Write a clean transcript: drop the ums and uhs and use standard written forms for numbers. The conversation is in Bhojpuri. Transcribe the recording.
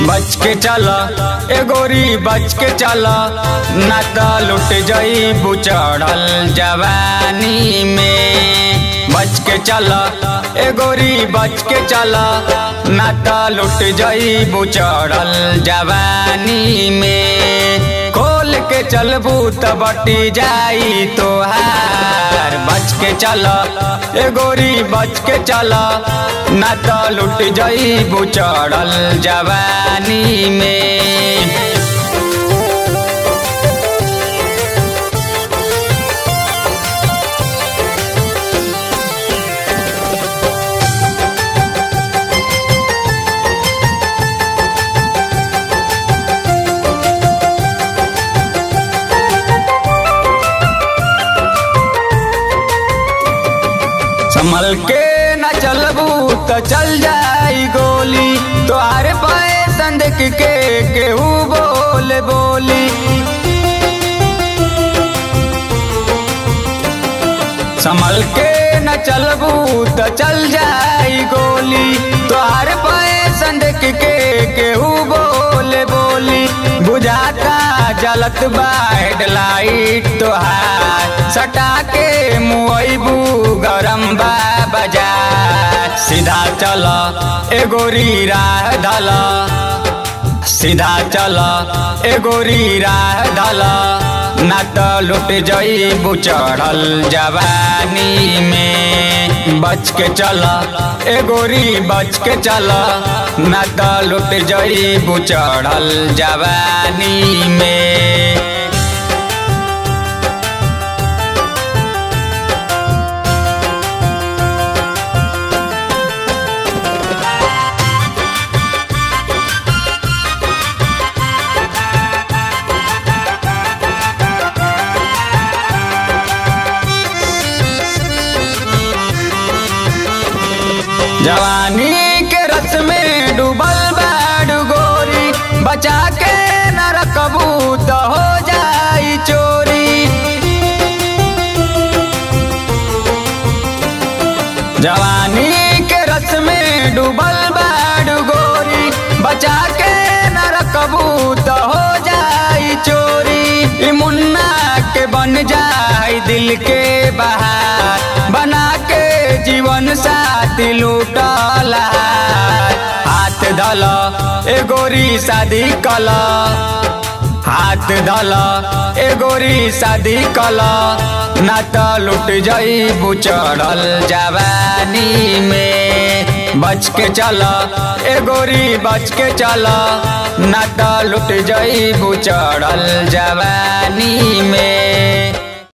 बच के चला ए गोरी बच के चला, ना तो लुट जाइबू चढ़ल जवानी में। बच के चला ए गोरी बच के चला, ना तो लुट जाइबू चढ़ल जवानी में। खोल के चलबू त बटी जाई तोहार। बच के चला ए गोरी बच के चला, ना तो लुट जाइबू चढ़ल जवानी में। संभल के न चलबू तो चल जाई गोली, तोहारे पैसन देख के केहू बोले बोली। संभल के न चलबू तो चल जाई गोली, तोहारे पैसन देख के केहू बोले बोली। बुझाता जलत बा हेडलाइट तोहार, सटा के मुआइबू गरम बा बाजार। सीधा चला ए गोरी राह धला, सीधा चला ए गोरी राह धला, ना तो लुट जाइबू चढ़ल जवानी में। बच के चला ए गोरी बच के चला, ना तो लुट जाइबू चढ़ल जवानी में। जवानी के रस में डूबल बाड़ू गोरी, बचा के न रखबू तो हो जाई चोरी। जवानी के रस में डूबल बाड़ू गोरी, बचा के न रखबू तो हो जाई चोरी। मुन्ना के बन जाई दिल के बहार, बना के जीवन साथी लूटला। हाथ धला ए गोरी शादी कला, हाथ धला ए गोरी शादी कला, ना तो लुट जाइबू चढ़ल जवानी में। बच के चला ए गोरी बच के चला, ना तो लुट जाइबू चढ़ल जवानी में।